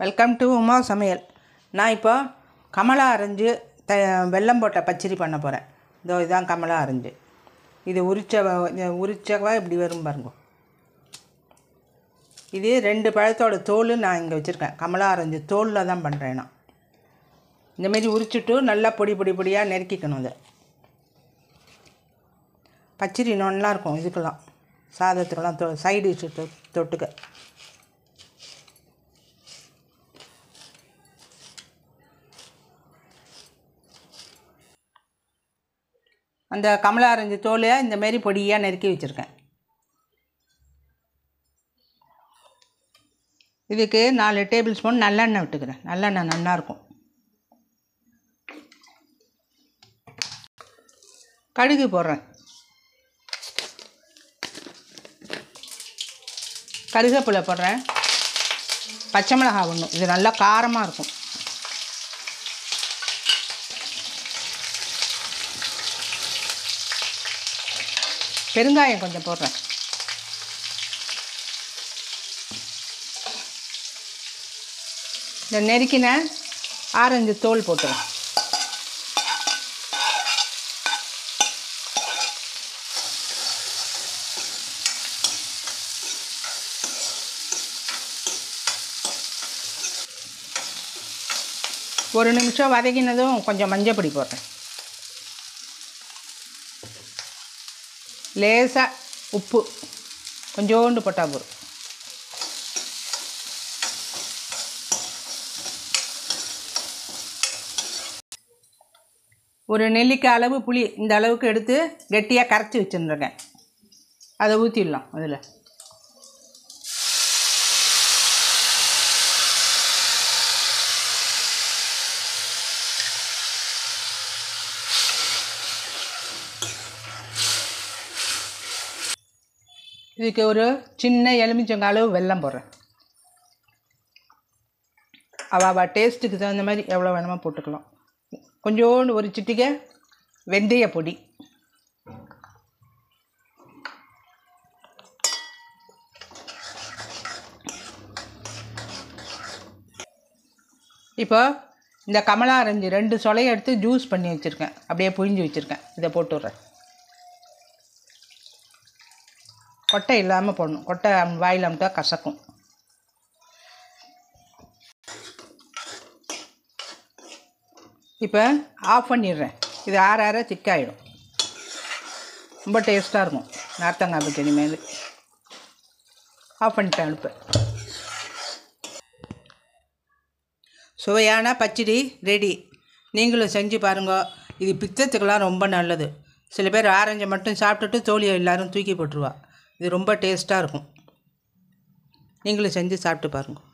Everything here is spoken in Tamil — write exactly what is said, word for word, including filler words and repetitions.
வெல்கம் டு உமா சமையல். நான் இப்போ கமலா ஆரஞ்சு த வெல்லம் போட்ட பச்சடி பண்ண போகிறேன். இதோ இதுதான் கமலா ஆரஞ்சு. இது உரிச்ச உரிச்சவா இப்படி வரும் பாருங்க. இது ரெண்டு பழத்தோட தோல் நான் இங்கே வச்சுருக்கேன். கமலா ஆரஞ்சு தோலில் தான் பண்ணுறேன் நான். இந்தமாரி உரிச்சிட்டு நல்லா பொடி பொடி பொடியாக நெருக்கிக்கணும். அதை பச்சடி நல்லாயிருக்கும். இதுக்கெல்லாம் சாதத்துக்கெல்லாம் தொ சைடு டிஷ்ஷு தொ தொட்டுக்க அந்த கமலா ஆரஞ்சு தோலை இந்தமாரி பொடியாக நறுக்கி வச்சுருக்கேன். இதுக்கு நாலு டேபிள் ஸ்பூன் நல்லெண்ணெய் விட்டுக்கிறேன். நல்லெண்ணெய் நல்லாயிருக்கும். கடுகு போடுறேன். கருவேப்பிலை போடுறேன். பச்சை மிளகாய் ஒன்று. இது நல்லா காரமாக இருக்கும். பெருங்காயம் கொஞ்சம் போடுறேன். இந்த நெருக்கின ஆரஞ்சு தோல் போட்டுறேன். ஒரு நிமிஷம் வதக்கினதும் கொஞ்சம் மஞ்சள் பொடி போடுறேன். லேசாக உப்பு கொஞ்சோண்டு போட்டால் போதும். ஒரு நெல்லிக்காய் அளவு புளி இந்த அளவுக்கு எடுத்து கெட்டியாக கரைச்சி வச்சுருக்கேன். அதை ஊற்றிடலாம். அதில் இதுக்கு ஒரு சின்ன எலுமிச்சங்காய் அளவு வெல்லம் போடுறேன். அவா டேஸ்ட்டுக்கு தகுந்த மாதிரி எவ்வளோ வேணுமோ போட்டுக்கலாம். கொஞ்சோண்டு ஒரு சிட்டிகை வெந்தய பொடி. இப்போ இந்த கமலா ஆரஞ்சு ரெண்டு சொலையை எடுத்து ஜூஸ் பண்ணி வச்சுருக்கேன். அப்படியே புழிஞ்சு வச்சுருக்கேன். இதை போட்டு விட்றேன். கொட்டை இல்லாமல் போடணும். கொட்டை வாயில் அமுட்டா கசக்கும். இப்போ ஆஃப் பண்ணிடுறேன். இது ஆற ஆற திக்காயிடும். ரொம்ப டேஸ்ட்டாக இருக்கும் நார்த்தங்காய் பச்சடி. மேலே ஆஃப் பண்ணிட்டேன் அடுப்பை. சுவையான பச்சடி ரெடி. நீங்களும் செஞ்சு பாருங்க. இது பித்தத்துக்கெல்லாம் ரொம்ப நல்லது. சில பேர் ஆரஞ்சை மட்டும் சாப்பிட்டுட்டு தோலியை எல்லோரும் தூக்கி போட்டுருவா. இது ரொம்ப டேஸ்ட்டாக இருக்கும். நீங்களும் செஞ்சு சாப்பிட்டு பாருங்கள்.